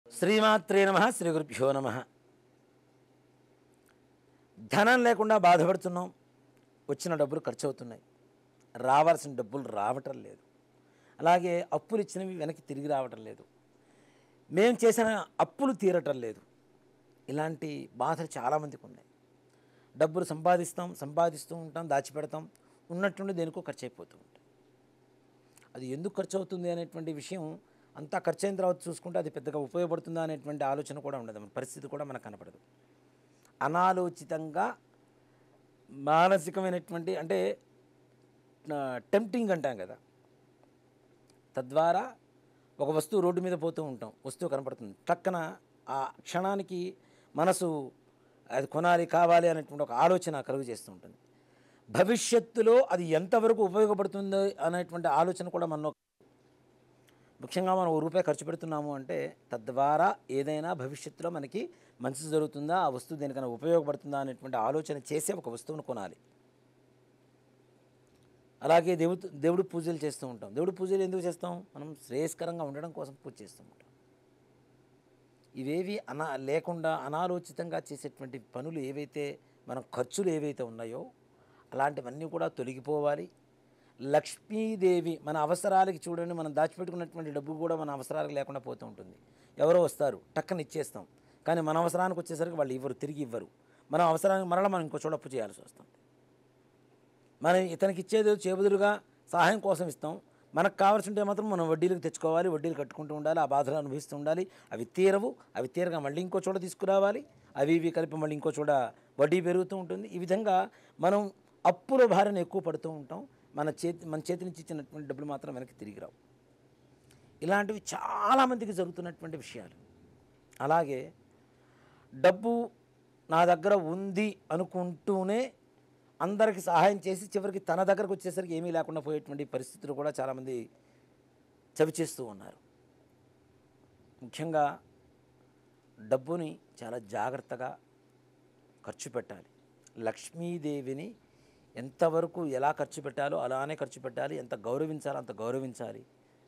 శ్రీమాత్రే నమః శ్రీ గురుభ్యో నమః. ధనం లేకుండా బాధపడుతున్నాం. వచ్చిన డబ్బులు ఖర్చు అవుతున్నాయి. రావాల్సిన డబ్బులు రావటం లేదు. అలాగే అప్పులు ఇచ్చినవి వెనక్కి తిరిగి రావటం లేదు. మేము చేసిన అప్పులు తీరటం లేదు. ఇలాంటి బాధలు చాలామందికి ఉన్నాయి. డబ్బులు సంపాదిస్తూ ఉంటాం, దాచిపెడతాం. ఉన్నట్టుండి దేనికో ఖర్చు అయిపోతూ ఉంటాం. అది ఎందుకు ఖర్చు అవుతుంది అనేటువంటి విషయం అంతా ఖర్చు అయిన తర్వాత చూసుకుంటే అది పెద్దగా ఉపయోగపడుతుందా అనేటువంటి ఆలోచన కూడా ఉండదు. మన పరిస్థితి కూడా మనకు కనపడదు. అనాలోచితంగా మానసికమైనటువంటి అంటే టెంప్టింగ్ అంటాం కదా, తద్వారా ఒక వస్తువు రోడ్డు మీద పోతూ ఉంటాం, వస్తువు కనపడుతుంది, టక్కన ఆ క్షణానికి మనసు అది కొనాలి కావాలి అనేటువంటి ఒక ఆలోచన కలుగు చేస్తూ ఉంటుంది. భవిష్యత్తులో అది ఎంతవరకు ఉపయోగపడుతుందో అనేటువంటి ఆలోచన కూడా మనలో. ముఖ్యంగా మనం ₹1 ఖర్చు పెడుతున్నాము అంటే తద్వారా ఏదైనా భవిష్యత్తులో మనకి మంచి జరుగుతుందా, ఆ వస్తువు దేనికైనా ఉపయోగపడుతుందా అనేటువంటి ఆలోచన చేసే ఒక వస్తువును కొనాలి. అలాగే దేవుడు పూజలు చేస్తూ ఉంటాం. దేవుడు పూజలు ఎందుకు చేస్తాం? మనం శ్రేయస్కరంగా ఉండడం కోసం పూజ చేస్తూ ఉంటాం. ఇవేవి లేకుండా అనాలోచితంగా చేసేటువంటి పనులు ఏవైతే, మనం ఖర్చులు ఏవైతే ఉన్నాయో అలాంటివన్నీ కూడా తొలగిపోవాలి. లక్ష్మీదేవి మన అవసరాలకి చూడండి, మనం దాచిపెట్టుకున్నటువంటి డబ్బు కూడా మన అవసరాలకు లేకుండా పోతూ ఉంటుంది. ఎవరో వస్తారు, టక్కన ఇచ్చేస్తాం. కానీ మన అవసరానికి వచ్చేసరికి వాళ్ళు తిరిగి ఇవ్వరు. మన అవసరానికి మరలా మనం ఇంకో చోట అప్పు చేయాల్సి వస్తుంది. మనం ఇతనికి ఇచ్చేది చేబదులుగా సహాయం కోసం ఇస్తాం. మనకు కావాల్సి ఉంటే మాత్రం మనం వడ్డీలకు తెచ్చుకోవాలి, వడ్డీలు కట్టుకుంటూ ఉండాలి, ఆ బాధలు అనుభవిస్తూ ఉండాలి. అవి తీరవు. అవి తీరగా మళ్ళీ ఇంకో చోట తీసుకురావాలి. అవి కలిపి మళ్ళీ ఇంకో చోట వడ్డీ పెరుగుతూ ఉంటుంది. ఈ విధంగా మనం అప్పుల భారాన్ని ఎక్కువ పడుతూ ఉంటాం. మన చేతి నుంచి ఇచ్చినటువంటి డబ్బులు మాత్రం వెనక్కి తిరిగి రావు. ఇలాంటివి చాలామందికి జరుగుతున్నటువంటి విషయాలు. అలాగే డబ్బు నా దగ్గర ఉంది అనుకుంటూనే అందరికీ సహాయం చేసి చివరికి తన దగ్గరకు వచ్చేసరికి ఏమీ లేకుండా పోయేటువంటి పరిస్థితులు కూడా చాలామంది చవిచేస్తూ ఉన్నారు. ముఖ్యంగా డబ్బుని చాలా జాగ్రత్తగా ఖర్చు పెట్టాలి. లక్ష్మీదేవిని ఎంతవరకు ఎలా ఖర్చు పెట్టాలో అలానే ఖర్చు పెట్టాలి. ఎంత గౌరవించాలో అంత గౌరవించాలి.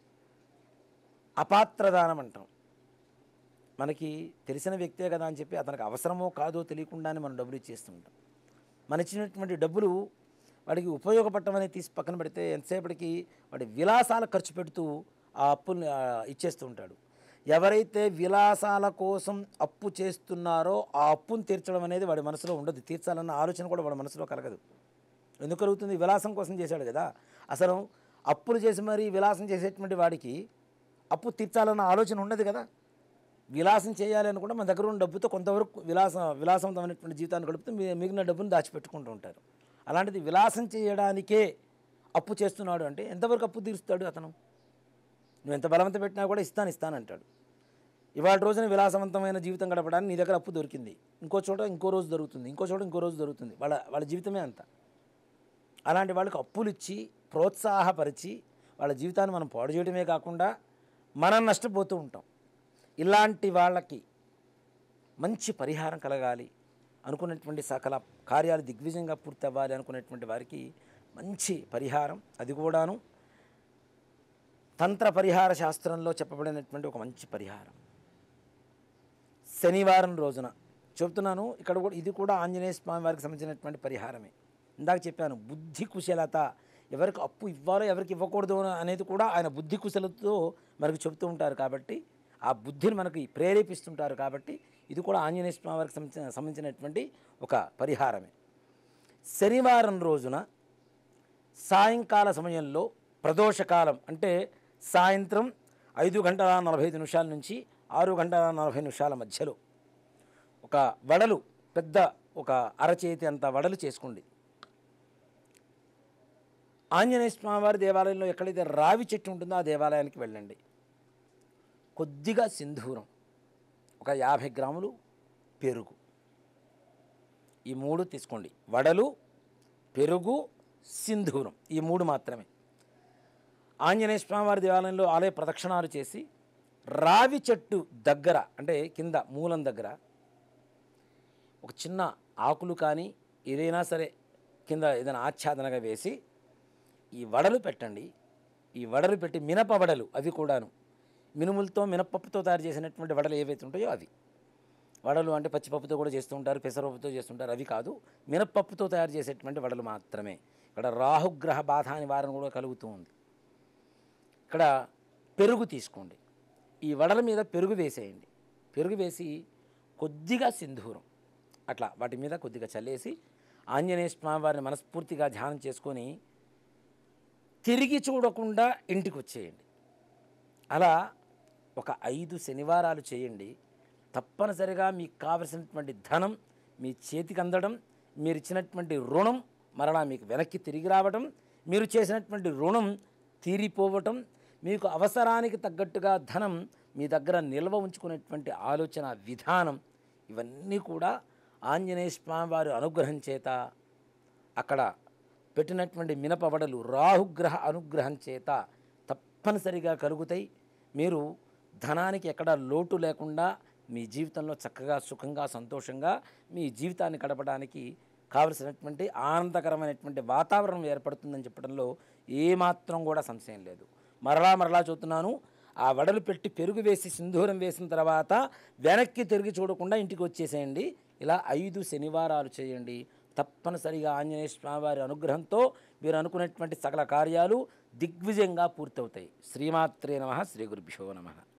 అపాత్రదానం అంటాం. మనకి తెలిసిన వ్యక్తే కదా అని చెప్పి అతనికి అవసరమో కాదో తెలియకుండానే మనం డబ్బులు ఇచ్చేస్తూ ఉంటాం. మన ఇచ్చినటువంటి డబ్బులు వాడికి ఉపయోగపడటం అనేది తీసి పక్కన పెడితే ఎంతసేపటికి వాడి విలాసాల ఖర్చు పెడుతూ ఆ అప్పుల్ని ఇచ్చేస్తూ ఉంటాడు. ఎవరైతే విలాసాల కోసం అప్పు చేస్తున్నారో ఆ అప్పును తీర్చడం అనేది వాడి మనసులో ఉండదు. తీర్చాలన్న ఆలోచన కూడా వాడి మనసులో కలగదు. ఎందుకు కలుగుతుంది? విలాసం కోసం చేశాడు కదా. అసలు అప్పులు చేసి మరీ విలాసం చేసేటువంటి వాడికి అప్పు తీర్చాలన్న ఆలోచన ఉండదు కదా. విలాసం చేయాలి అనుకుంటే మన దగ్గర ఉన్న డబ్బుతో కొంతవరకు విలాసవంతమైనటువంటి జీవితాన్ని గడుపుతూ మిగిలిన డబ్బును దాచిపెట్టుకుంటూ ఉంటారు. అలాంటిది విలాసం చేయడానికే అప్పు చేస్తున్నాడు అంటే ఎంతవరకు అప్పు తీరుస్తాడు అతను? నువ్వు ఎంత బలవంత పెట్టినా కూడా ఇస్తానంటాడు. ఇవాళ రోజున విలాసవంతమైన జీవితం గడపడానికి నీ దగ్గర అప్పు దొరికింది, ఇంకో చోట ఇంకో రోజు దొరుకుతుంది, ఇంకో చోట ఇంకో రోజు దొరుకుతుంది. వాళ్ళ జీవితమే అంత. అలాంటి వాళ్ళకి అప్పులు ఇచ్చి ప్రోత్సాహపరిచి వాళ్ళ జీవితాన్ని మనం పాడు చేయడమే కాకుండా మనం నష్టపోతూ ఉంటాం. ఇలాంటి వాళ్ళకి మంచి పరిహారం కలగాలి అనుకున్నటువంటి సకల కార్యాలు దిగ్విజయంగా పూర్తి అవ్వాలి అనుకునేటువంటి వారికి మంచి పరిహారం, అది కూడాను తంత్ర పరిహార శాస్త్రంలో చెప్పబడినటువంటి ఒక మంచి పరిహారం. శనివారం రోజున చెబుతున్నాను. ఇక్కడ కూడా ఇది కూడా ఆంజనేయ స్వామి వారికి సంబంధించినటువంటి పరిహారమే. ఇందాక చెప్పాను, బుద్ధి కుశలత. ఎవరికి అప్పు ఇవ్వాలో ఎవరికి ఇవ్వకూడదు అనేది కూడా ఆయన బుద్ధి కుశలతో మనకు చెబుతూ ఉంటారు. కాబట్టి ఆ బుద్ధిని మనకి ప్రేరేపిస్తుంటారు. కాబట్టి ఇది కూడా ఆంజనేయ స్వామి వారికి సంబంధించినటువంటి ఒక పరిహారమే. శనివారం రోజున సాయంకాల సమయంలో ప్రదోషకాలం అంటే సాయంత్రం 5:45 నుంచి 6:40 మధ్యలో ఒక వడలు, పెద్ద ఒక అరచేతి అంత వడలు చేసుకోండి. ఆంజనేయ స్వామివారి దేవాలయంలో ఎక్కడైతే రావి చెట్టు ఉంటుందో ఆ దేవాలయానికి వెళ్ళండి. కొద్దిగా సింధూరం, ఒక 50 గ్రాములు పెరుగు, ఈ 3 తీసుకోండి. వడలు, పెరుగు, సింధూరం, ఈ 3 మాత్రమే. ఆంజనేయ స్వామివారి దేవాలయంలో ఆలయ ప్రదక్షిణాలు చేసి రావి చెట్టు దగ్గర అంటే కింద మూలం దగ్గర ఒక చిన్న ఆకులు కానీ ఏదైనా సరే కింద ఏదైనా ఆచ్ఛాదనగా వేసి ఈ వడలు పెట్టండి. ఈ వడలు పెట్టి మినప వడలు, అవి కూడాను మినుములతో మినపప్పుతో తయారు చేసినటువంటి వడలు ఏవైతే ఉంటాయో అవి. వడలు అంటే పచ్చిపప్పుతో కూడా చేస్తూ ఉంటారు, పెసరపప్పుతో చేస్తుంటారు, అవి కాదు. మినపప్పుతో తయారు చేసేటువంటి వడలు మాత్రమే. ఇక్కడ రాహుగ్రహ బాధ నివారణ కూడా కలుగుతూ ఉంది. ఇక్కడ పెరుగు తీసుకోండి. ఈ వడల మీద పెరుగు వేసేయండి. పెరుగు వేసి కొద్దిగా సింధూరం అట్లా వాటి మీద కొద్దిగా చల్లేసి ఆంజనేయ స్వామి వారిని మనస్ఫూర్తిగా ధ్యానం చేసుకొని తిరిగి చూడకుండా ఇంటికి వచ్చేయండి. అలా ఒక 5 శనివారాలు చేయండి. తప్పనిసరిగా మీకు కావలసినటువంటి ధనం మీ చేతికి అందడం, మీరు ఇచ్చినటువంటి రుణం మరలా మీకు వెనక్కి తిరిగి రావటం, మీరు చేసినటువంటి రుణం తీరిపోవటం, మీకు అవసరానికి తగ్గట్టుగా ధనం మీ దగ్గర నిల్వ ఉంచుకునేటువంటి ఆలోచన విధానం, ఇవన్నీ కూడా ఆంజనేయ స్వామి వారి అనుగ్రహం చేత, అక్కడ పెట్టినటువంటి మినపవడలు రాహుగ్రహ అనుగ్రహం చేత తప్పనిసరిగా కలుగుతాయి. మీరు ధనానికి ఎక్కడ లోటు లేకుండా మీ జీవితంలో చక్కగా సుఖంగా సంతోషంగా మీ జీవితాన్ని గడపడానికి కావలసినటువంటి ఆనందకరమైనటువంటి వాతావరణం ఏర్పడుతుందని చెప్పడంలో ఏమాత్రం కూడా సంశయం లేదు. మరలా చూస్తున్నాను, ఆ వడలు పెట్టి పెరుగు వేసి సింధూరం వేసిన తర్వాత వెనక్కి తిరిగి చూడకుండా ఇంటికి వచ్చేసేయండి. ఇలా 5 శనివారాలు చేయండి. తప్పనిసరిగా ఆంజనేయ స్వామివారి అనుగ్రహంతో మీరు అనుకున్నటువంటి సకల కార్యాలు దిగ్విజయంగా పూర్తవుతాయి. శ్రీమాత్రే నమః. శ్రీ గురుభ్యో నమః.